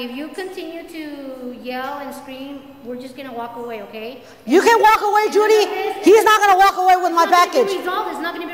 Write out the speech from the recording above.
if you continue to yell and scream, we're just gonna walk away, okay? You can walk away, Judy. He's not gonna walk away with my package. It's not gonna be resolved. It's not gonna be